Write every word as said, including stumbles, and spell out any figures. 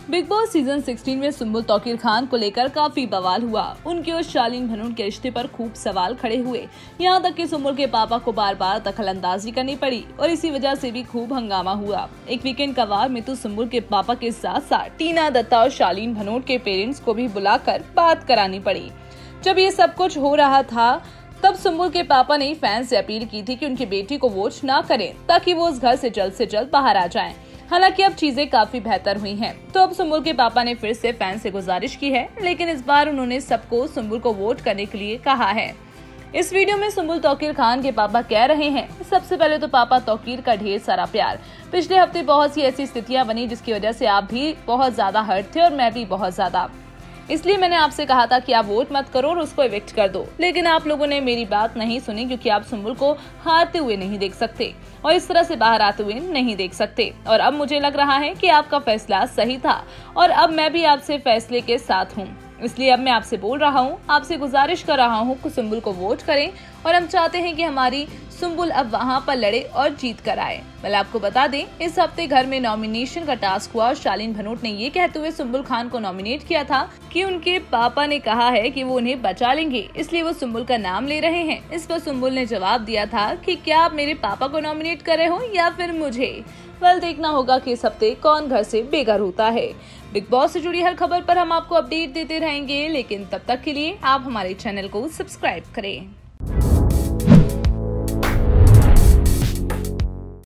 Big boss season सोलह में सुम्बुल तौकीर खान को लेकर काफी बवाल हुआ। उनके और शालीन भनोट के रिश्ते पर खूब सवाल खड़े हुए। यहाँ तक कि सुम्बुल के पापा को बार बार दखलंदाजी करनी पड़ी और इसी वजह से भी खूब हंगामा हुआ। एक वीकेंड का वार में तो सुम्बुल के पापा के साथ साथ टीना दत्ता और शालीन भनोट के पेरेंट्स को भी बुलाकर बात करानी पड़ी। जब ये सब कुछ हो रहा था तब सुम्बुल के पापा ने फैंस से अपील की थी कि उनकी बेटी को वोट न करें ताकि वो उस घर से जल्द से जल्द बाहर आ जाएं। हालांकि अब चीजें काफी बेहतर हुई हैं, तो अब सुम्बुल के पापा ने फिर से फैंस से गुजारिश की है, लेकिन इस बार उन्होंने सबको सुम्बुल को वोट करने के लिए कहा है। इस वीडियो में सुम्बुल तौकीर खान के पापा कह रहे हैं, सबसे पहले तो पापा तौकीर का ढेर सारा प्यार। पिछले हफ्ते बहुत सी ऐसी स्थितियां बनी जिसकी वजह से आप भी बहुत ज्यादा हर्ट थे और मैं भी बहुत ज्यादा, इसलिए मैंने आपसे कहा था कि आप वोट मत करो और उसको इविक्ट कर दो, लेकिन आप लोगों ने मेरी बात नहीं सुनी क्योंकि आप सुम्बुल को हारते हुए नहीं देख सकते और इस तरह से बाहर आते हुए नहीं देख सकते। और अब मुझे लग रहा है कि आपका फैसला सही था और अब मैं भी आपसे फैसले के साथ हूँ, इसलिए अब मैं आपसे बोल रहा हूँ, आपसे गुजारिश कर रहा हूँ कि सुम्बुल को वोट करें और हम चाहते हैं कि हमारी सुम्बुल अब वहाँ पर लड़े और जीत कर आए। पहले आपको बता दें, इस हफ्ते घर में नॉमिनेशन का टास्क हुआ और शालीन भनोट ने ये कहते हुए सुम्बुल खान को नॉमिनेट किया था कि उनके पापा ने कहा है कि वो उन्हें बचा लेंगे, इसलिए वो सुम्बुल का नाम ले रहे हैं। इस पर सुम्बुल ने जवाब दिया था कि क्या आप मेरे पापा को नॉमिनेट कर रहे हो या फिर मुझे। वेल, देखना होगा कि इस हफ्ते कौन घर से बेघर होता है। बिग बॉस से जुड़ी हर खबर पर हम आपको अपडेट देते रहेंगे, लेकिन तब तक के लिए आप हमारे चैनल को सब्सक्राइब करें।